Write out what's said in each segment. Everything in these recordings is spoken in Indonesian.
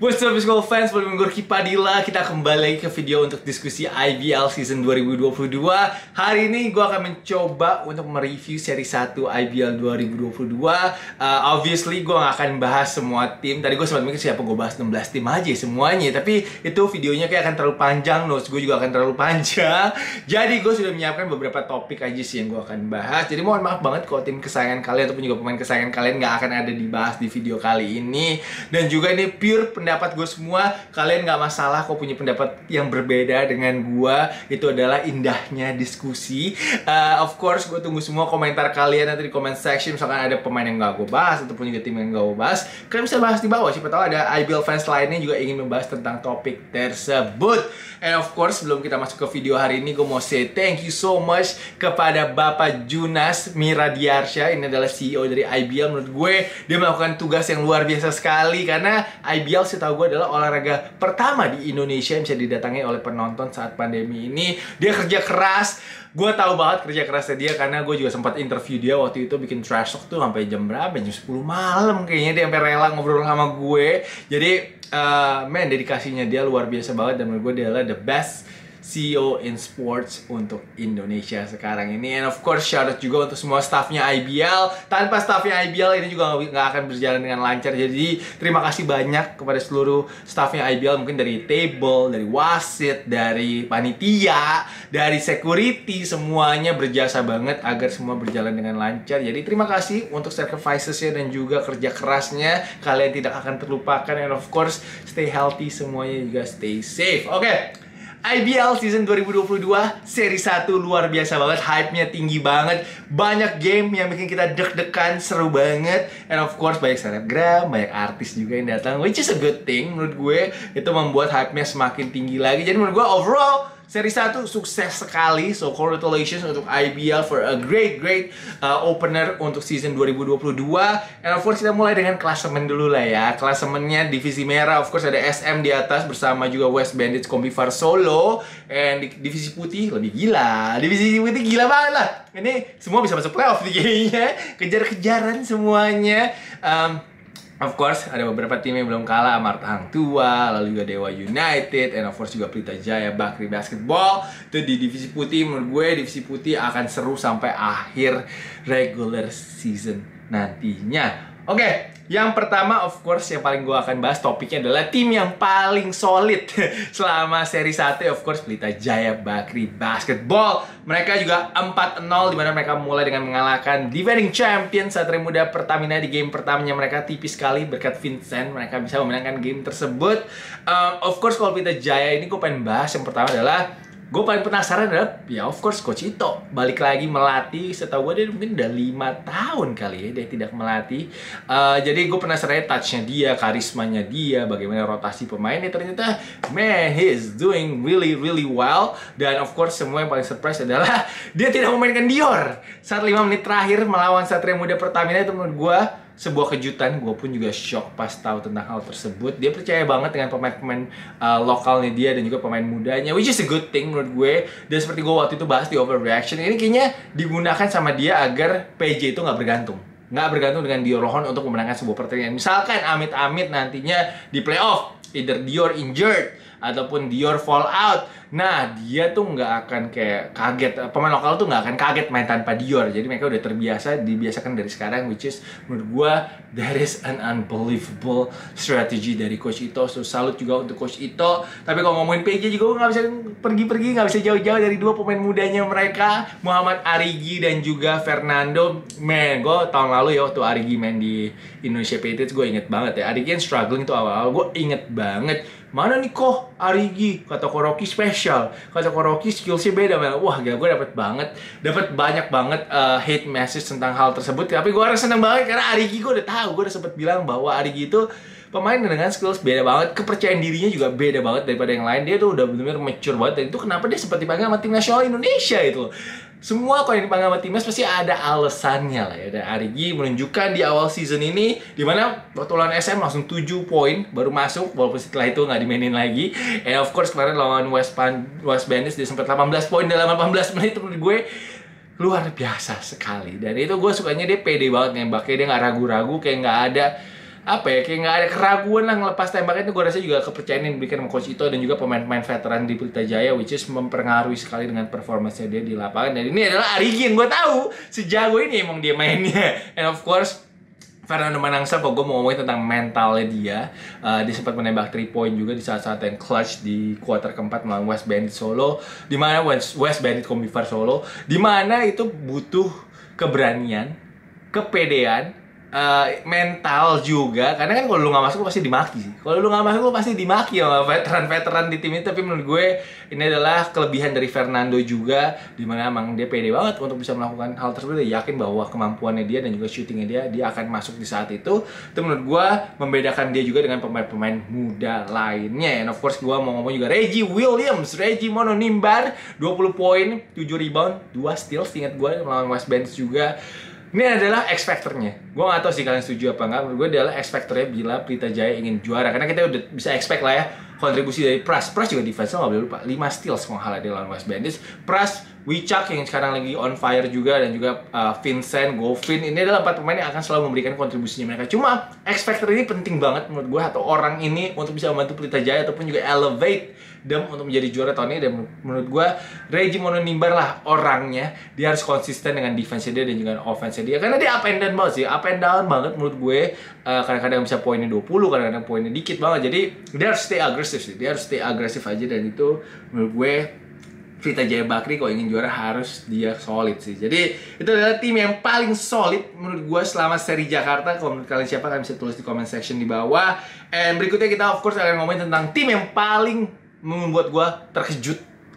What's up school fans, bersama gue Ricky Padilla. Kita kembali lagi ke video untuk diskusi IBL season 2022. Hari ini gue akan mencoba untuk mereview seri 1 IBL 2022. Obviously gue gak akan bahas semua tim. Tadi gue sempat mikir siapa gue bahas 16 tim aja semuanya. Tapi itu videonya kayak akan terlalu panjang, notes gue juga akan terlalu panjang. Jadi gue sudah menyiapkan beberapa topik aja sih yang gue akan bahas. Jadi mohon maaf banget kalau tim kesayangan kalian ataupun juga pemain kesayangan kalian gak akan ada dibahas di video kali ini. Dan juga ini pure pendapat gue semua, kalian nggak masalah kok punya pendapat yang berbeda dengan gue. Itu adalah indahnya diskusi. Of course gue tunggu semua komentar kalian nanti di comment section. Misalkan ada pemain yang nggak gue bahas ataupun juga tim yang nggak gue bahas, kalian bisa bahas di bawah. Siapa tahu ada IBL fans lainnya juga ingin membahas tentang topik tersebut. And of course sebelum kita masuk ke video hari ini, gue mau say thank you so much kepada Bapak Junas Miradiarsya. Ini adalah CEO dari IBL. Menurut gue dia melakukan tugas yang luar biasa sekali, karena IBL setahu gue adalah olahraga pertama di Indonesia yang bisa didatangi oleh penonton saat pandemi ini. Dia kerja keras. Gue tahu banget kerja kerasnya dia, karena gue juga sempat interview dia waktu itu bikin trash talk tuh sampai jam berapa? Jam 10 malam kayaknya dia sampai rela ngobrol sama gue. Jadi dedikasinya dia luar biasa banget, dan menurut gue dia adalah the best CEO in sports untuk Indonesia sekarang ini. And of course shout out juga untuk semua staffnya IBL. Tanpa staffnya IBL ini juga nggak akan berjalan dengan lancar. Jadi terima kasih banyak kepada seluruh staffnya IBL. Mungkin dari table, dari wasit, dari panitia, dari security, semuanya berjasa banget agar semua berjalan dengan lancar. Jadi terima kasih untuk sacrifices-nya dan juga kerja kerasnya. Kalian tidak akan terlupakan. And of course stay healthy semuanya, juga stay safe. Oke. IBL season 2022 seri 1 luar biasa banget, hype-nya tinggi banget, banyak game yang bikin kita deg-degan, seru banget, and of course banyak selebgram, banyak artis juga yang datang, which is a good thing. Menurut gue itu membuat hype-nya semakin tinggi lagi. Jadi menurut gue overall seri 1 sukses sekali. So congratulations untuk IBL for a great opener untuk season 2022. And of course kita mulai dengan klasemen dulu lah ya. Klasemennya divisi merah, of course ada SM di atas bersama juga West Bandits, Kombifar Solo. And di divisi putih lebih gila. Divisi putih gila banget lah. Ini semua bisa masuk playoff nih kayaknya. Kejar-kejaran semuanya. Of course, ada beberapa tim yang belum kalah, Amarta Hang Tua, lalu juga Dewa United, and of course juga Pelita Jaya Bakri Basketball. Itu di divisi putih. Menurut gue divisi putih akan seru sampai akhir regular season nantinya. Oke, yang pertama of course yang paling gue akan bahas topiknya adalah tim yang paling solid selama seri 1, of course Pelita Jaya Bakri Basketball. Mereka juga 4-0, dimana mereka mulai dengan mengalahkan defending champion Satria Muda Pertamina di game pertamanya. Mereka tipis sekali berkat Vincent, mereka bisa memenangkan game tersebut. Of course kalau Pelita Jaya ini gue pengen bahas, yang pertama adalah gue paling penasaran adalah, ya of course Coach Ito balik lagi melatih. Setahu gue dia mungkin udah 5 tahun kali ya dia tidak melatih. Jadi gue penasaran touch-nya dia, karismanya dia, bagaimana rotasi pemainnya. Ternyata man, he is doing really well. Dan of course semua yang paling surprise adalah dia tidak memainkan Dior saat 5 menit terakhir melawan Satria Muda Pertamina. Itu menurut gue sebuah kejutan. Gue pun juga shock pas tahu tentang hal tersebut. Dia percaya banget dengan pemain-pemain lokalnya dia dan juga pemain mudanya, which is a good thing menurut gue. Dan seperti gue waktu itu bahas di overreaction, ini kayaknya digunakan sama dia agar PJ itu nggak bergantung dengan Dior Rohon untuk memenangkan sebuah pertandingan. Misalkan amit-amit nantinya di playoff either Dior injured ataupun Dior fall out, nah dia tuh nggak akan kayak kaget, pemain lokal tuh nggak akan kaget main tanpa Dior. Jadi mereka udah dibiasakan dari sekarang, which is menurut gua that is an unbelievable strategy dari Coach Ito. So salut juga untuk Coach Ito. Tapi kalau ngomongin PJ juga nggak bisa pergi-pergi, nggak bisa jauh-jauh dari dua pemain mudanya mereka, Muhammad Arigi dan juga Fernando. Man, gue tahun lalu ya waktu Arigi main di Indonesia Patriots, gue inget banget ya, Arigi yang struggling tuh awal-awal, gue inget banget. Mana nih kok Arigi, kata Koroki special, kata Koroki skillsnya beda. Wah gila, gue dapat banyak banget hate message tentang hal tersebut. Tapi gue rasa seneng banget karena Arigi gue udah tahu, gue udah sempet bilang bahwa Arigi itu pemain dengan skills beda banget, kepercayaan dirinya juga beda banget daripada yang lain. Dia tuh udah benar-benar mature banget, dan itu kenapa dia sempat dipanggil sama tim nasional Indonesia itu. Semua kalau yang dipanggil sama timnas pasti ada alasannya lah ya. Dan Arigi menunjukkan di awal season ini, dimana waktu lawan SM langsung 7 poin baru masuk, walaupun setelah itu nggak dimainin lagi. And of course kemarin lawan West Bandits dia sempat 18 poin dalam 18 menit. Itu menurut gue luar biasa sekali. Dan itu gue sukanya dia pede banget nembaknya, dia nggak ragu-ragu, kayak nggak ada apa ya, kayak nggak ada keraguan lah ngelepas tembakan. Itu gue rasa juga kepercayaan yang diberikan sama Coach Ito dan juga pemain-pemain veteran di Pelita Jaya, which is mempengaruhi sekali dengan performanya dia di lapangan. Dan ini adalah Arigi yang gue tahu sejago ini emang dia mainnya. And of course Fernando Manansal, kalau gue mau ngomongin tentang mentalnya dia sempat menembak 3 point juga di saat-saat yang clutch di kuarter keempat melawan West Bandit Solo, di mana West Bandit Kombivar Solo, di mana itu butuh keberanian, kepedean, mental juga. Karena kan kalau lu nggak masuk lu pasti dimaki sih. Kalau lu nggak masuk lu pasti dimaki sama veteran-veteran di tim ini. Tapi menurut gue ini adalah kelebihan dari Fernando juga, dimana emang dia pede banget untuk bisa melakukan hal tersebut. Dia yakin bahwa kemampuannya dia dan juga shootingnya dia akan masuk di saat itu. Itu menurut gue membedakan dia juga dengan pemain-pemain muda lainnya. And of course gue mau ngomong juga Reggie Williams, Reggie Mononimbar, 20 poin, 7 rebound, 2 steals, ingat gue melawan West Bandits juga. Ini adalah X Factor-nya. Gue gak tau sih kalian setuju apa enggak. Menurut gue adalah X Factor-nya bila Pelita Jaya ingin juara. Karena kita udah bisa expect lah ya kontribusi dari Pras. Pras juga defense-nya gak boleh lupa, 5 steals kalau nggak dia lawan West Bandits. Pras, Wicak yang sekarang lagi on fire juga, dan juga Vincent, Govin. Ini adalah 4 pemain yang akan selalu memberikan kontribusinya mereka. Cuma X Factor ini penting banget menurut gue, atau orang ini untuk bisa membantu Pelita Jaya ataupun juga elevate them untuk menjadi juara tahun ini. Dan menurut gue Reggie Mononimbar lah orangnya. Dia harus konsisten dengan defense dia dan juga offense dia, karena dia up and down banget sih, up and down banget menurut gue. Kadang-kadang bisa poinnya 20, kadang-kadang poinnya dikit banget. Jadi dia harus stay agresif sih, dia harus stay agresif aja. Dan itu menurut gue Pelita Jaya Bakri kalau ingin juara harus dia solid sih. Jadi itu adalah tim yang paling solid menurut gue selama seri Jakarta. Kalau menurut kalian siapa, kalian bisa tulis di comment section di bawah. And berikutnya kita of course akan ngomongin tentang tim yang paling membuat gue terkejut.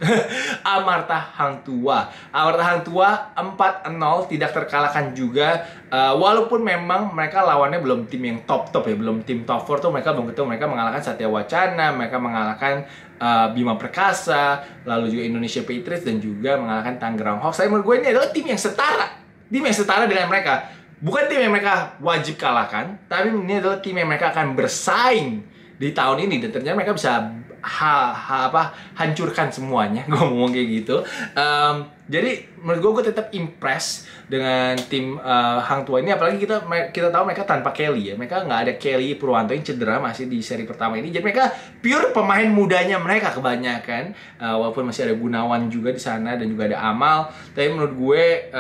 Amarta Hang Tua. Amarta Hang Tua 4-0, tidak terkalahkan juga. Walaupun memang mereka lawannya belum tim yang top-top ya, belum tim top 4 tuh mereka belum ketemu. Mereka mengalahkan Satya Wacana, mereka mengalahkan Bima Perkasa, lalu juga Indonesia Patriots, dan juga mengalahkan Tangerang Hawks. Saya menurut gue ini adalah tim yang setara. Tim yang setara dengan mereka. Bukan tim yang mereka wajib kalahkan, tapi ini adalah tim yang mereka akan bersaing di tahun ini. Dan ternyata mereka bisa hancurkan semuanya. Gue ngomong kayak gitu. Jadi menurut gue tetap impress dengan tim Hang Tua ini. Apalagi kita tahu mereka tanpa Kelly ya. Mereka nggak ada Kelly Purwanto yang cedera masih di seri pertama ini. Jadi mereka pure pemain mudanya mereka kebanyakan. Walaupun masih ada Gunawan juga di sana dan juga ada Amal. Tapi menurut gue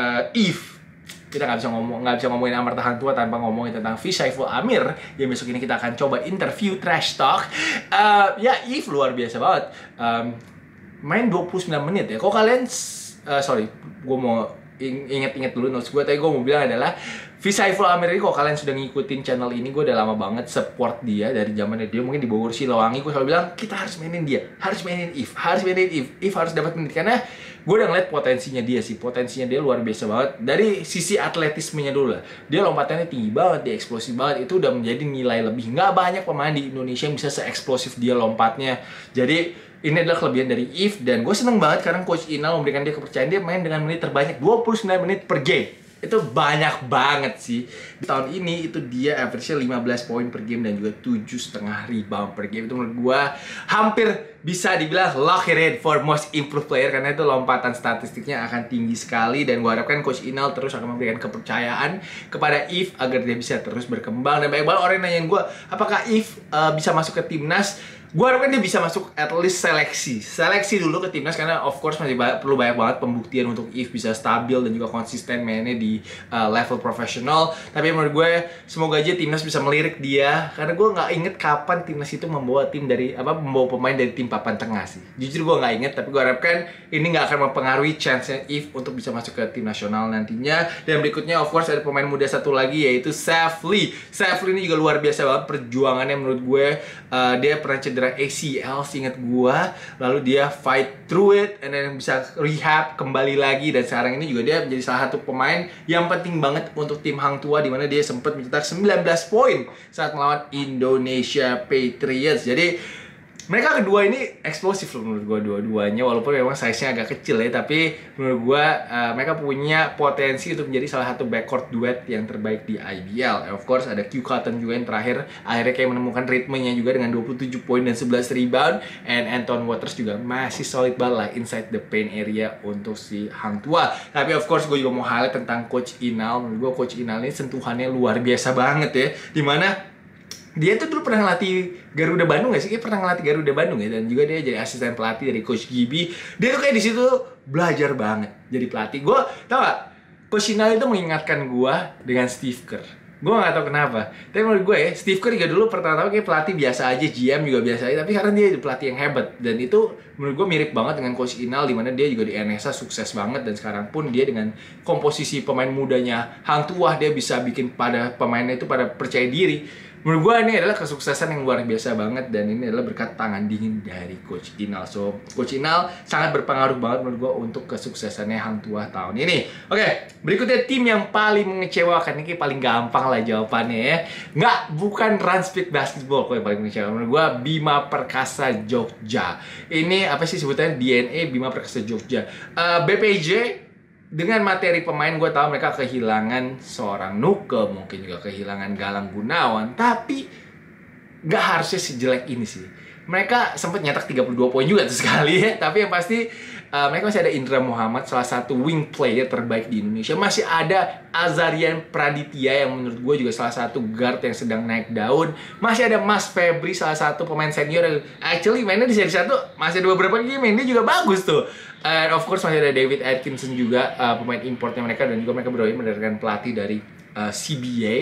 kita nggak bisa ngomongin Amarta Hang Tua tanpa ngomongin tentang Saiful Amir yang besok ini kita akan coba interview trash talk. Ya If luar biasa banget, main 29 menit ya. Kok kalian sorry, gue mau inget-inget dulu notes gue. Tadi gue mau bilang adalah Saiful Amir ini, kalau kalian sudah ngikutin channel ini, gue udah lama banget support dia dari zamannya dia mungkin di Bogor Silowangi. Gue selalu bilang kita harus mainin dia, harus mainin If harus dapat menit, karena gue udah ngeliat potensinya dia sih. Potensinya dia luar biasa banget. Dari sisi atletismenya dulu lah, dia lompatannya tinggi banget, dia eksplosif banget. Itu udah menjadi nilai lebih. Nggak banyak pemain di Indonesia yang bisa se-eksplosif dia lompatnya. Jadi ini adalah kelebihan dari If, dan gue seneng banget karena Coach Inal memberikan dia kepercayaan. Dia main dengan menit terbanyak 29 menit per game. Itu banyak banget sih. Di tahun ini itu dia average-nya 15 poin per game dan juga 7,5 rebound per game. Itu menurut gue hampir bisa dibilang lock it in for most improved player, karena itu lompatan statistiknya akan tinggi sekali. Dan gue harapkan Coach Inal terus akan memberikan kepercayaan kepada If agar dia bisa terus berkembang. Dan banyak banget orang yang nanyain gue, apakah If bisa masuk ke timnas? Gue harapkan dia bisa masuk at least seleksi dulu ke timnas, karena of course masih perlu banyak banget pembuktian untuk If bisa stabil dan juga konsisten mainnya di level profesional. Tapi menurut gue semoga aja timnas bisa melirik dia, karena gue nggak inget kapan timnas itu membawa membawa pemain dari tim papan tengah sih. Jujur gue nggak inget, tapi gue harapkan ini nggak akan mempengaruhi chance-nya If untuk bisa masuk ke tim nasional nantinya. Dan berikutnya of course ada pemain muda satu lagi, yaitu Safli. Safli ini juga luar biasa banget perjuangannya menurut gue. Dia pernah cedera ACL seingat gua, lalu dia fight through it and then bisa rehab kembali lagi, dan sekarang ini juga dia menjadi salah satu pemain yang penting banget untuk tim Hang Tua, di mana dia sempat mencetak 19 poin saat melawan Indonesia Patriots. Jadi mereka kedua ini eksplosif loh menurut gue dua-duanya, walaupun memang size-nya agak kecil ya, tapi menurut gue mereka punya potensi untuk menjadi salah satu backcourt duet yang terbaik di IBL. Of course ada Q Cotton juga yang terakhir akhirnya kayak menemukan ritmenya juga dengan 27 poin dan 11 rebound. And Anton Waters juga masih solid banget lah inside the paint area untuk si Hang Tua. Tapi of course gue juga mau highlight tentang Coach Inal. Menurut gue Coach Inal ini sentuhannya luar biasa banget ya, dimana Dia tuh dulu pernah ngelatih Garuda Bandung gak sih? Kayak pernah ngelatih Garuda Bandung ya. Dan juga dia jadi asisten pelatih dari Coach Gibi. Dia tuh kayak di situ belajar banget jadi pelatih. Gue tau gak? Coach Inal itu mengingatkan gue dengan Steve Kerr. Gue gak tau kenapa. Tapi menurut gue ya, Steve Kerr juga dulu pertama-tama kayak pelatih biasa aja, GM juga biasa aja. Tapi sekarang dia pelatih yang hebat. Dan itu menurut gue mirip banget dengan Coach Inal, dimana dia juga di NSA sukses banget. Dan sekarang pun dia dengan komposisi pemain mudanya Hang Tuah, dia bisa bikin pada pemainnya itu pada percaya diri. Menurut gue ini adalah kesuksesan yang luar biasa banget. Dan ini adalah berkat tangan dingin dari Coach Inal. So, Coach Inal sangat berpengaruh banget menurut gue untuk kesuksesannya Hang Tuah tahun ini. Oke, berikutnya tim yang paling mengecewakan. Ini paling gampang lah jawabannya ya. Bukan Ranspik Basketball kok yang paling mengecewakan. Menurut gue Bima Perkasa Jogja. Ini apa sih sebutannya? DNA Bima Perkasa Jogja. BPJ dengan materi pemain, gue tahu mereka kehilangan seorang Nuke, mungkin juga kehilangan Galang Gunawan, tapi nggak harusnya sejelek ini sih. Mereka sempat nyetak 32 poin juga tuh sekali ya, tapi yang pasti mereka masih ada Indra Muhammad, salah satu wing player terbaik di Indonesia. Masih ada Azarian Praditya yang menurut gue juga salah satu guard yang sedang naik daun. Masih ada Mas Febri, salah satu pemain senior yang actually mainnya di seri 1 masih ada beberapa game dia juga bagus tuh. And of course masih ada David Atkinson juga, pemain importnya mereka, dan juga mereka berdua mendapatkan pelatih dari CBA.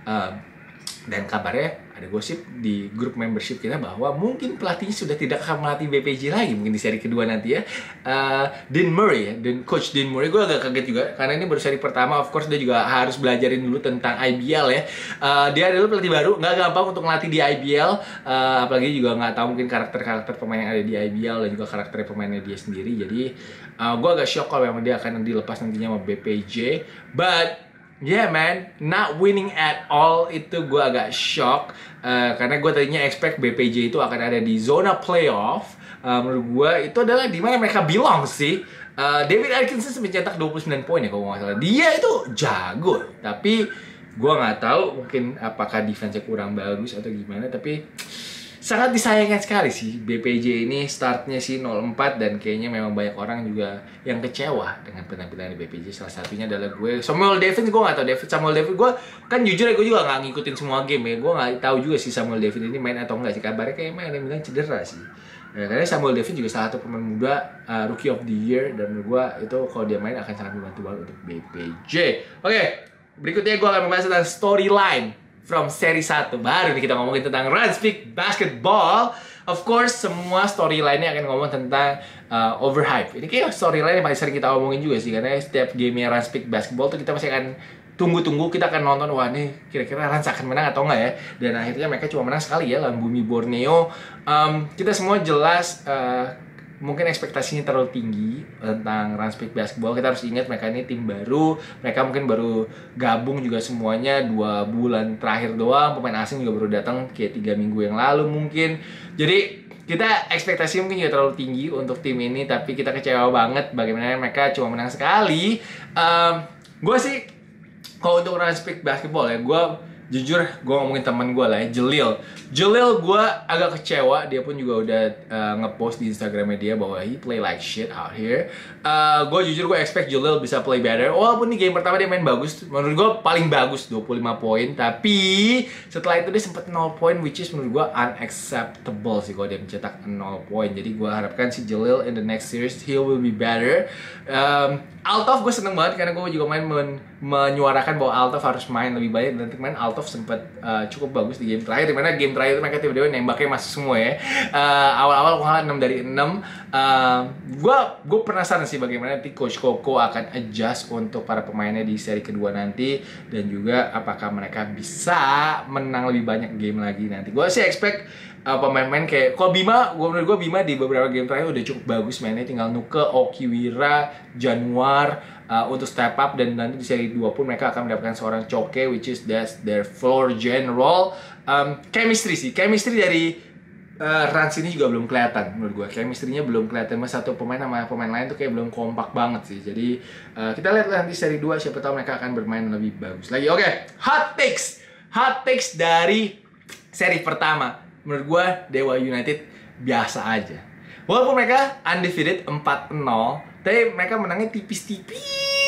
Dan kabarnya ada gosip di grup membership kita bahwa mungkin pelatihnya sudah tidak akan melatih BPJ lagi mungkin di seri kedua nanti ya. Dean Murray ya, dan Coach Dean Murray, gue agak kaget juga karena ini baru seri pertama. Of course dia juga harus belajarin dulu tentang IBL ya. Dia adalah pelatih baru, nggak gampang untuk melatih di IBL, apalagi juga nggak tahu mungkin karakter pemain yang ada di IBL dan juga karakter pemainnya dia sendiri. Jadi gue agak shock kalau memang dia akan dilepas nantinya sama BPJ. But yeah man, not winning at all, itu gue agak shock. Karena gue tadinya expect BPJ itu akan ada di zona playoff. Menurut gue itu adalah di mana mereka belong sih. David Atkinson mencetak 29 poin ya kalau nggak salah. Dia itu jago, tapi gue nggak tahu mungkin apakah defense-nya kurang bagus atau gimana. Tapi sangat disayangkan sekali sih BPJ ini startnya sih 0-4, dan kayaknya memang banyak orang juga yang kecewa dengan penampilan BPJ. Salah satunya adalah gue. Samuel David, gue nggak tahu Samuel David, gue kan jujur ya gue juga nggak ngikutin semua game ya. Gue nggak tahu juga sih Samuel David ini main atau enggak sih. Kabarnya kayak main, yang bilang cedera sih. Karena Samuel David juga salah satu pemain muda, Rookie of the Year, dan menurut gue itu kalau dia main akan sangat membantu banget untuk BPJ. Oke, berikutnya gue akan membahas tentang storyline from seri 1. Baru nih kita ngomongin tentang Ranspik Basketball. Of course, semua storyline-nya akan ngomong tentang overhype. Ini kayak storyline yang paling sering kita omongin juga sih, karena setiap game-nya Ranspik Basketball tuh kita pasti akan tunggu-tunggu, kita akan nonton, wah nih kira-kira Rans akan menang atau enggak ya. Dan akhirnya mereka cuma menang sekali ya lawan Bumi Borneo. Kita semua jelas mungkin ekspektasinya terlalu tinggi tentang Ranspik Basketball. Kita harus ingat mereka ini tim baru, mereka mungkin baru gabung juga semuanya 2 bulan terakhir doang. Pemain asing juga baru datang kayak 3 minggu yang lalu mungkin. Jadi kita ekspektasi mungkin juga terlalu tinggi untuk tim ini, tapi kita kecewa banget bagaimana mereka cuma menang sekali. Gue sih kalau untuk Ranspik Basketball ya, gue jujur gue ngomongin teman gue lah ya, Jalil gue agak kecewa. Dia pun juga udah ngepost di Instagramnya dia bahwa he play like shit out here. Gue jujur gue expect Jalil bisa play better. Walaupun di game pertama dia main bagus, menurut gue paling bagus 25 poin. Tapi setelah itu dia sempat 0 poin, which is menurut gue unacceptable sih kalau dia mencetak 0 poin. Jadi gue harapkan si Jalil in the next series he will be better. Altaf gue seneng banget karena gue juga menyuarakan bahwa Altaf harus main lebih banyak, dan kemarin Altaf sempat cukup bagus di game terakhir, dimana game terakhir itu mereka tiba-tiba nembaknya masuk semua ya. Awal-awal kalah 6 dari 6. Gue penasaran sih bagaimana nanti Coach Koko akan adjust untuk para pemainnya di seri kedua nanti, dan juga apakah mereka bisa menang lebih banyak game lagi nanti. Gue sih expect pemain-pemain kayak kalau Bima, menurut gue Bima di beberapa game terakhir udah cukup bagus mainnya. Tinggal Nuke, Okiwira, Januar untuk step up, dan nanti di seri 2 pun mereka akan mendapatkan seorang Choke, which is that's their floor general. Chemistry dari Rans ini juga belum kelihatan menurut gue. Chemistry-nya belum kelihatan, mas satu pemain sama pemain lain tuh kayak belum kompak banget sih. Jadi kita lihat nanti seri 2, siapa tahu mereka akan bermain lebih bagus lagi. Oke, hot takes dari seri pertama. Menurut gue Dewa United biasa aja. Walaupun mereka undefeated 4-0, tapi mereka menangnya tipis-tipis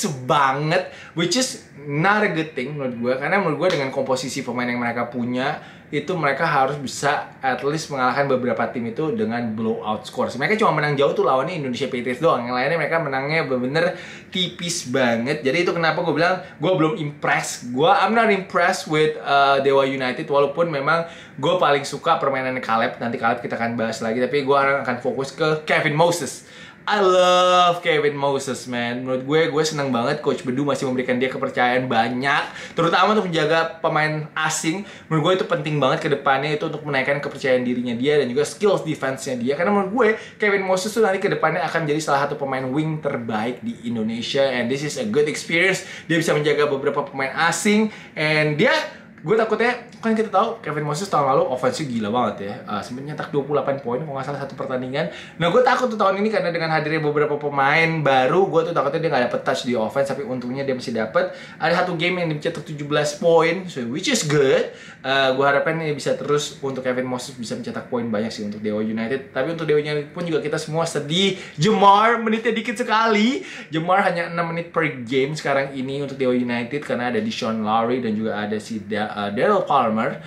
tipis banget, which is not a good thing menurut gue. Karena menurut gue dengan komposisi pemain yang mereka punya, itu mereka harus bisa at least mengalahkan beberapa tim itu dengan blowout score. Mereka cuma menang jauh tuh lawannya Indonesia Patriots doang. Yang lainnya mereka menangnya bener-bener tipis banget. Jadi itu kenapa gue bilang gue belum impressed. I'm not impressed with Dewa United. Walaupun memang gue paling suka permainan Caleb. Nanti Caleb kita akan bahas lagi. Tapi gue akan fokus ke Kevin Moses. I love Kevin Moses, man. Menurut gue seneng banget Coach Bedu masih memberikan dia kepercayaan banyak, terutama untuk menjaga pemain asing. Menurut gue itu penting banget ke depannya, itu untuk menaikkan kepercayaan dirinya dia dan juga skills defense-nya dia. Karena menurut gue Kevin Moses tuh nanti ke depannya akan menjadi salah satu pemain wing terbaik di Indonesia, and this is a good experience. Dia bisa menjaga beberapa pemain asing, and gue takutnya, kan kita tahu Kevin Moses tahun lalu offense gila banget ya, sempat nyetak 28 poin kalau nggak salah satu pertandingan. Nah gue takut tuh tahun ini karena dengan hadirnya beberapa pemain baru, gue tuh takutnya dia nggak dapet touch di offense, tapi untungnya dia masih dapet. Ada satu game yang dicetak 17 poin, so which is good. Gue harapkan ini bisa terus untuk Kevin Moses bisa mencetak poin banyak sih untuk Dewa United. Tapi untuk Dewa United pun juga kita semua sedih. Jamar menitnya dikit sekali. Jamar hanya 6 menit per game sekarang ini untuk Dewa United karena ada Deshaun Lowry dan juga ada si Daryl Palmer.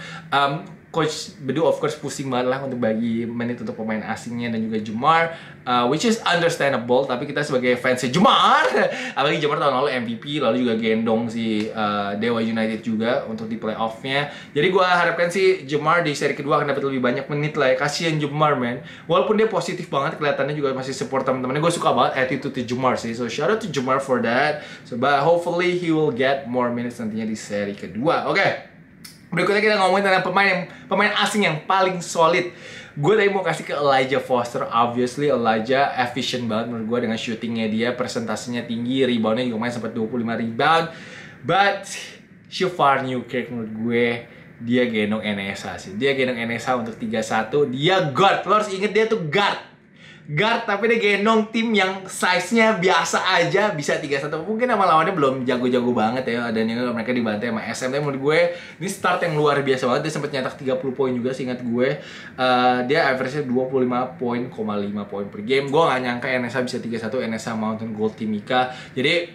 Coach Bedu of course pusing banget lah untuk bagi menit untuk pemain asingnya dan juga Jamar, which is understandable. Tapi kita sebagai fans Jamar, apalagi Jamar tahun lalu MVP, lalu juga gendong si Dewa United juga untuk di playoffnya. Jadi gue harapkan sih Jamar di seri kedua akan dapat lebih banyak menit lah ya. Kasian Jamar, man. Walaupun dia positif banget, kelihatannya juga masih support teman-temannya. Gue suka banget attitude Jamar sih. So shout out to Jamar for that. So but hopefully he will get more minutes nantinya di seri kedua. Oke. Berikutnya kita ngomongin tentang pemain asing yang paling solid. Gue tadi mau kasih ke Elijah Foster. Obviously Elijah efficient banget menurut gue dengan shootingnya dia, presentasinya tinggi, reboundnya juga main sempat 25 rebound. But Shafar Newkirk menurut gue dia gendong NSA sih. Dia gendong NSA untuk 3-1. Dia guard. Lo harus inget dia tuh guard, tapi dia gendong tim yang size-nya biasa aja bisa 3-1. Mungkin sama lawannya belum jago-jago banget ya, dan juga mereka dibantai sama SM. Tapi menurut gue ini start yang luar biasa banget. Dia sempat nyetak 30 poin juga seingat gue. Dia average-nya 25,5 poin per game. Gue gak nyangka NSA bisa 3-1 NSA Mountain Gold Timika. Jadi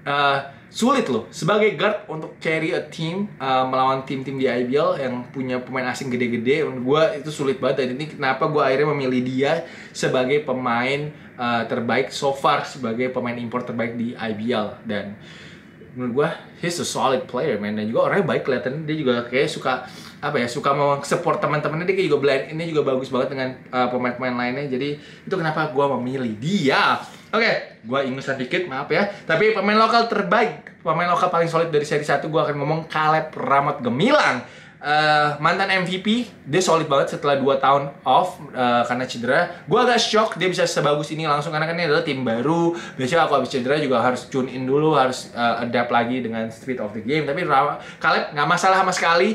sulit loh sebagai guard untuk carry a team melawan tim-tim di IBL yang punya pemain asing gede-gede. Menurut gue itu sulit banget, dan ini kenapa gue akhirnya memilih dia sebagai pemain terbaik so far, sebagai pemain import terbaik di IBL. Dan menurut gue he's a solid player, man. Dan juga orangnya baik, kelihatan dia juga kayak suka suka mau support teman-temannya. Dia kayak juga blend ini juga bagus banget dengan pemain-pemain lainnya. Jadi itu kenapa gue memilih dia. Oke, gue ingusan dikit, maaf ya. Tapi pemain lokal terbaik, pemain lokal paling solid dari seri 1, gue akan ngomong Caleb Ramot Gemilang. Mantan MVP, dia solid banget setelah 2 tahun off karena cedera. Gue agak shock dia bisa sebagus ini langsung, karena kan ini adalah tim baru. Biasanya aku habis cedera juga harus tune in dulu, harus adapt lagi dengan speed of the game. Tapi Caleb nggak masalah sama sekali,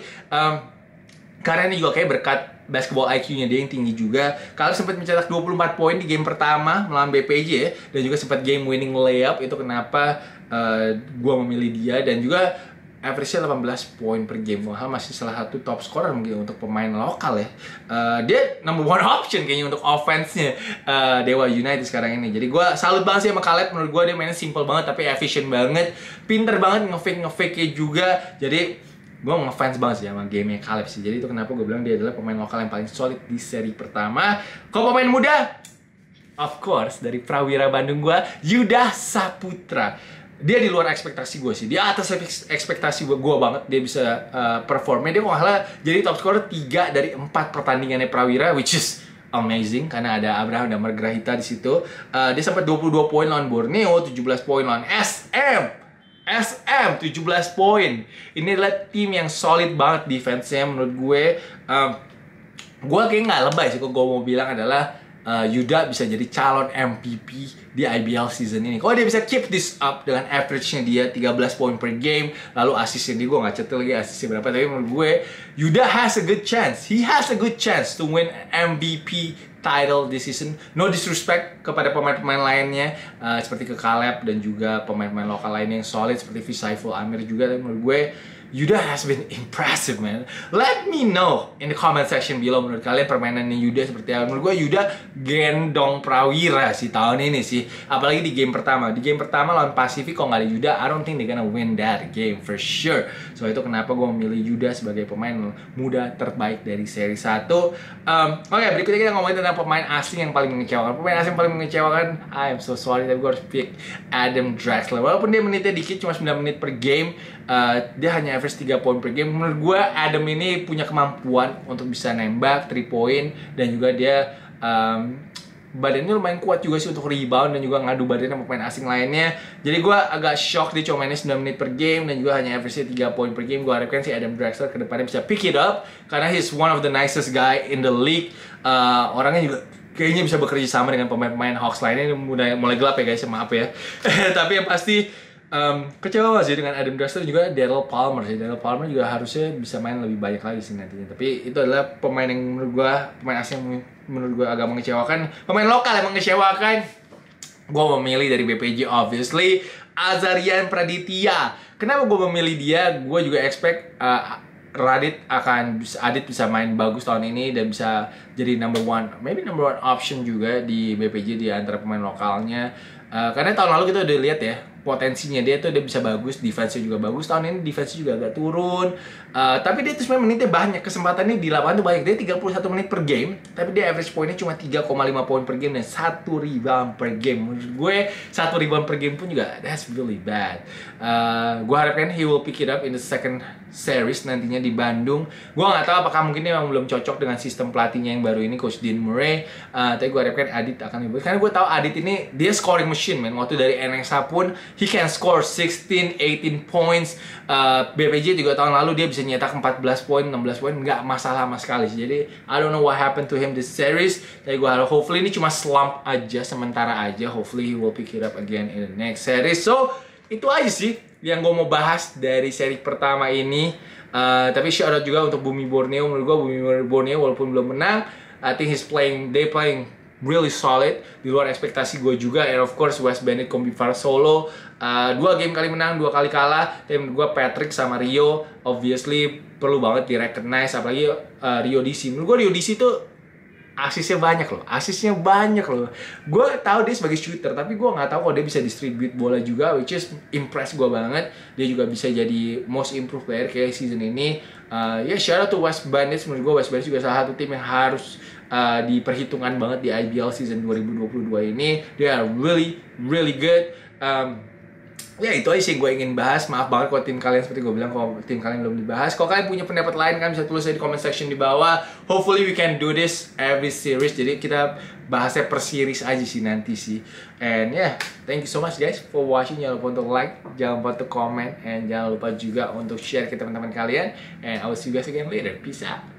karena ini juga kayak berkat basketball IQ-nya dia yang tinggi juga. Kalau sempat mencetak 24 poin di game pertama melawan BPJ ya, dan juga sempat game winning layup. Itu kenapa gue memilih dia, dan juga average-nya 18 poin per game. Wah, masih salah satu top scorer mungkin untuk pemain lokal ya. Dia number one option kayaknya untuk offense-nya Dewa United sekarang ini. Jadi gue salut banget sih sama Caleb. Menurut gue dia mainnya simple banget tapi efficient banget, pinter banget ngefake-nya juga. Jadi gue ngefans banget sih sama gamenya Caleb sih. Jadi itu kenapa gue bilang dia adalah pemain lokal yang paling solid di seri pertama. Kalau pemain muda, of course dari Prawira Bandung gue, Yuda Saputra. Dia di luar ekspektasi gue sih. Dia atas ekspektasi gue banget. Dia bisa performnya. Dia malah jadi top scorer 3 dari 4 pertandingannya Prawira, which is amazing karena ada Abraham dan Margrahita di situ. Dia sempat 22 poin lawan Borneo, 17 poin lawan SM 17 poin. Ini adalah tim yang solid banget defense-nya menurut gue. Gue kayak nggak lebay sih kalau gue mau bilang adalah Yuda bisa jadi calon MVP di IBL season ini. Kalau dia bisa keep this up dengan average-nya dia 13 poin per game, lalu assist-nya dia, gue nggak cetil lagi assist-nya berapa, tapi menurut gue Yuda has a good chance. He has a good chance to win MVP title this season. No disrespect kepada pemain-pemain lainnya seperti ke Caleb dan juga pemain-pemain lokal lainnya yang solid seperti Visaiful Amir juga. Tapi menurut gue Yuda has been impressive, man. Let me know in the comment section below menurut kalian permainannya Yuda seperti apa. Menurut gue Yuda gendong prawira sih tahun ini sih. Apalagi di game pertama. Di game pertama lawan Pacific kalau nggak ada Yuda, I don't think they're gonna win that game for sure. So itu kenapa gue memilih Yuda sebagai pemain muda terbaik dari seri 1. Oke, berikutnya kita ngomongin tentang pemain asing yang paling mengecewakan. Pemain asing paling mengecewakan, I am so sorry tapi gue harus pick Adam Drexler. Walaupun dia menitnya dikit, cuma 9 menit per game, dia hanya average 3 poin per game. Menurut gue Adam ini punya kemampuan untuk bisa nembak 3 point, dan juga dia badannya lumayan kuat juga sih untuk rebound dan juga ngadu badan sama pemain asing lainnya. Jadi gue agak shock dia cuma mainnya 9 menit per game dan juga hanya average 3 poin per game. Gue harapkan si Adam Drexler ke depannya bisa pick it up karena he's one of the nicest guy in the league. Orangnya juga kayaknya bisa bekerja sama dengan pemain-pemain Hawks lainnya. Ini mulai gelap ya guys, maaf ya. Tapi yang pasti kecewa sih dengan Adam Drexler, juga Daryl Palmer sih. Daryl Palmer juga harusnya bisa main lebih banyak lagi sih nantinya. Tapi itu adalah pemain yang menurut gue, pemain asing yang menurut gue agak mengecewakan. Pemain lokal yang mengecewakan, gue memilih dari BPJ obviously, Azarian Praditya. Kenapa gue memilih dia? Gue juga expect Adit bisa main bagus tahun ini dan bisa jadi number one option juga di BPJ di antara pemain lokalnya. Karena tahun lalu kita udah lihat ya potensinya dia tuh udah bisa bagus, defense-nya juga bagus. Tahun ini defense-nya juga agak turun. Tapi dia tuh sebenarnya menitnya banyak, kesempatannya di lapangan tuh banyak. Dia 31 menit per game, tapi dia average poinnya cuma 3,5 poin per game dan 1 rebound per game. Menurut gue 1 rebound per game pun juga that's really bad. Gue harapkan he will pick it up in the second series nantinya di Bandung. Gue nggak tahu apakah mungkin dia memang belum cocok dengan sistem pelatihnya yang baru ini, Coach Dean Murray. Tapi gue harapkan Adit akan lebih baik, karena gue tahu Adit ini dia scoring machine, man. Waktu dari NSA pun he can score 16, 18 points. BPJ juga tahun lalu dia bisa nyetak 14 poin, 16 poin, nggak masalah sama sekali sih. Jadi I don't know what happened to him this series. Tapi gue harap hopefully ini cuma slump aja, sementara aja. Hopefully he will pick it up again in the next series. So itu aja sih yang gue mau bahas dari seri pertama ini. Tapi shout out juga untuk Bumi Borneo. Menurut gue Bumi Borneo walaupun belum menang, I think they playing really solid, di luar ekspektasi gue juga. And of course West Bandit Kombivar Solo, 2 game kali menang, 2 kali kalah. Dan menurut gue Patrick sama Rio obviously perlu banget di recognize, apalagi Rio DC. Menurut gue Rio DC tuh asisnya banyak loh. Gue tahu dia sebagai shooter, tapi gue nggak tahu kalau dia bisa distribute bola juga, which is impress gue banget. Dia juga bisa jadi most improved player kayak season ini. Shout out to West Bandits. Menurut gue West Bandits juga salah satu tim yang harus diperhitungkan banget di IBL season 2022 ini. They are really really good. Ya itu aja sih yang gue ingin bahas. Maaf banget kalau tim kalian, seperti gue bilang, kalau tim kalian belum dibahas. Kalau kalian punya pendapat lain, kalian bisa tulis di comment section di bawah. Hopefully we can do this every series. Jadi kita bahasnya per series aja sih nanti sih. And yeah, thank you so much guys for watching. Jangan lupa untuk like, jangan lupa untuk comment, and jangan lupa juga untuk share ke teman-teman kalian. And I will see you guys again later. Peace out.